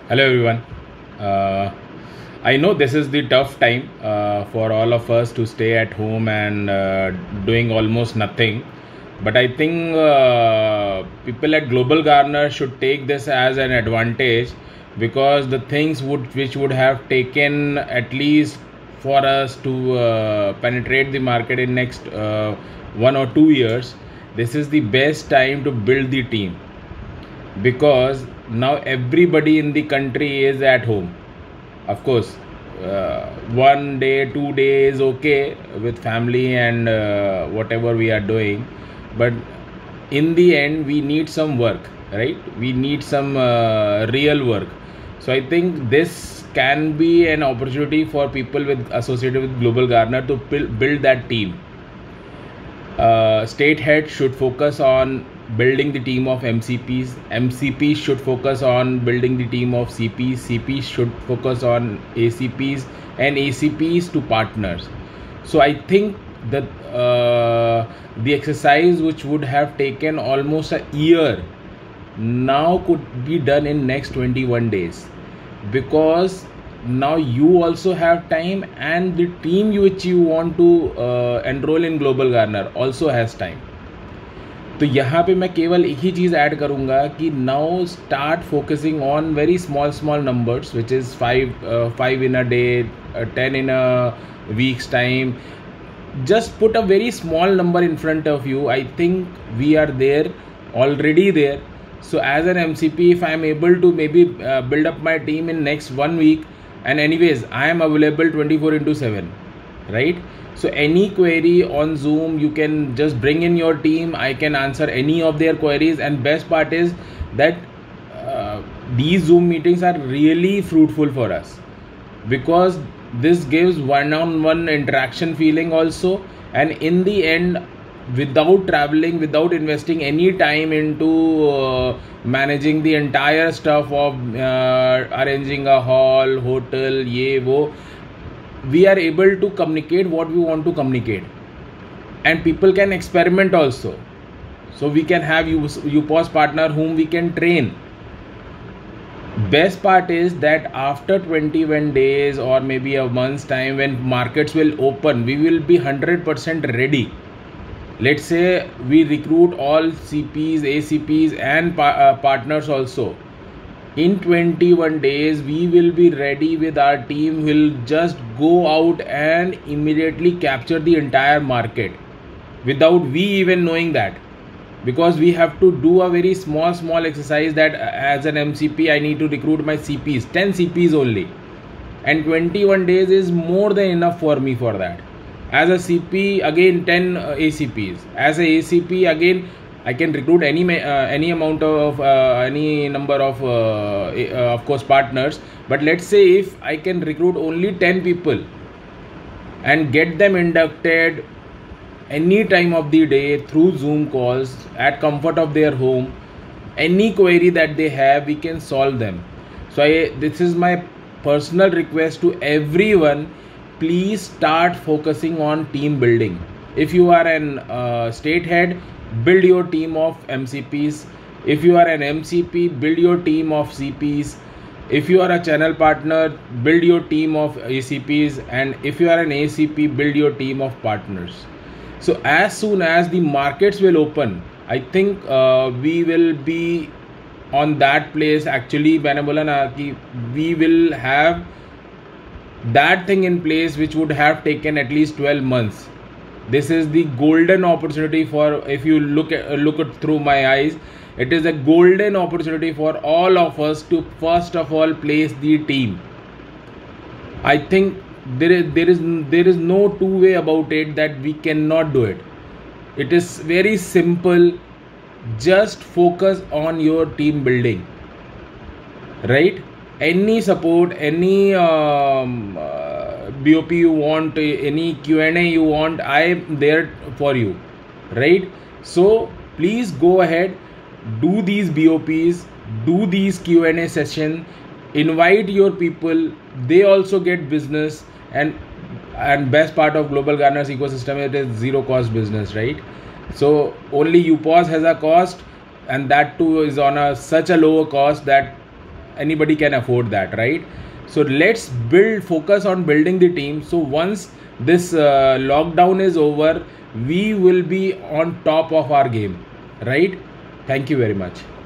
Hello everyone. Uh, I know this is the tough time for all of us to stay at home and doing almost nothing. But I think people at Global Garner should take this as an advantage because the things which would have taken at least for us to penetrate the market in next 1 or 2 years, this is the best time to build the team because now everybody in the country is at home. Of course, 1 day 2 days is okay with family and whatever we are doing, but in the end we need some work, right? We need some real work. So I think this can be an opportunity for people with associated with Global Garner to build that team. State head should focus on building the team of MCPs. MCPs should focus on building the team of CPs. CPs should focus on ACPs, and ACPs to partners. So I think that the exercise which would have taken almost a year now could be done in next 21 days, because now you also have time and the team which you want to enroll in Global Garner also has time. तो यहाँ पे मैं केवल एक ही चीज़ add करूँगा कि now start focusing on very small numbers which is 5 in a day, 10 in a week's time. Just put a very small number in front of you. I think we are there, already there. So as an MCP, if I am able to maybe build up my team in next 1 week, and anyways I am available 24/7, right? So any query on Zoom, you can just bring in your team. I can answer any of their queries, and best part is that these Zoom meetings are really fruitful for us because this gives one-on-one interaction feeling also, and in the end, without traveling, without investing any time into managing the entire stuff of arranging a hall, hotel, we are able to communicate what we want to communicate, and people can experiment also. So we can have UPOS partner whom we can train. Best part is that after 21 days or maybe a month's time, when markets will open, we will be 100% ready. Let's say we recruit all CPs, ACPs and partners also. In 21 days, we will be ready with our team. We'll just go out and immediately capture the entire market without we even knowing that, because we have to do a very small exercise that as an MCP, I need to recruit my CPs, 10 CPs only. And 21 days is more than enough for me for that. As a CP, again 10 ACPs. As a ACP, again I can recruit any amount of any number of course partners. But let's say if I can recruit only 10 people and get them inducted any time of the day through Zoom calls at comfort of their home, any query that they have, we can solve them. So this is my personal request to everyone. Please start focusing on team building. If you are an state head, build your team of MCPs. If you are an MCP, build your team of CPs. If you are a channel partner, build your team of ACPs. And if you are an ACP, build your team of partners. So as soon as the markets will open, I think we will be on that place. Actually, we will have that thing in place which would have taken at least 12 months. This is the golden opportunity for, if you look it through my eyes, it is a golden opportunity for all of us to first of all place the team. I think there is no two way about it that we cannot do it. It is very simple. Just focus on your team building, right? Any support, any BOP you want, any Q&A you want, I am there for you, right? So please go ahead, do these BOPs, do these Q&A session, invite your people. They also get business, and best part of Global Garner's ecosystem, it is zero cost business, right? So only UPOS has a cost, and that too is on such a lower cost that anybody can afford that, right? So let's focus on building the team. So once this lockdown is over, we will be on top of our game, right? Thank you very much.